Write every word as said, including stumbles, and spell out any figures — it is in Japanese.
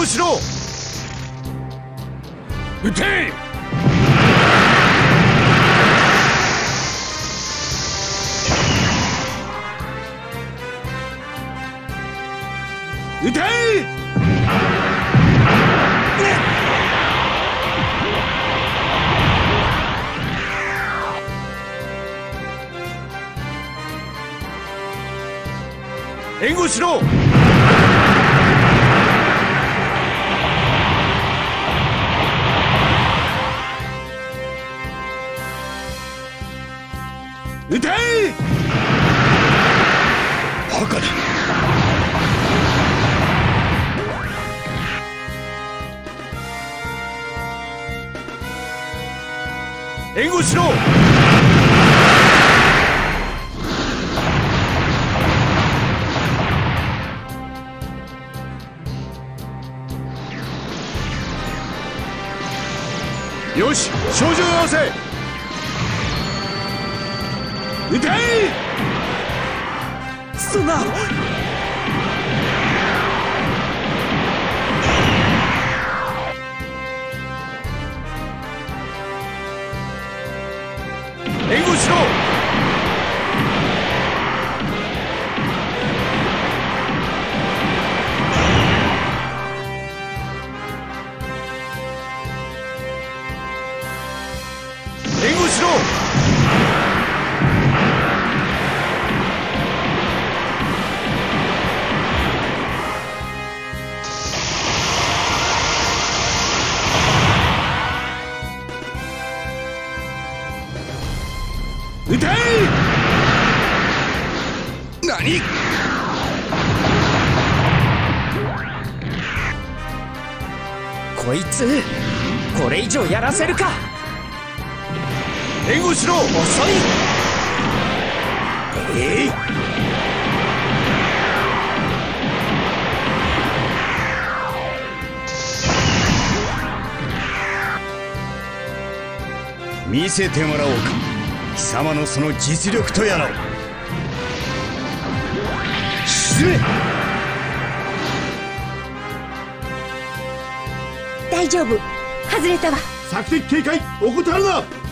護しろ。撃て。撃て。援護しろ。撃て。バカだ。援護しろ。よし、照準合わせ。撃て。 そんな。 援護しろ。援護しろ。撃て。 何。こいつこれ以上やらせるか。 援護しろ。遅い。 えい、 見せてもらおうか、貴様のその実力とやらを。沈め。 大丈夫、外れたわ。 索敵警戒、怠るな。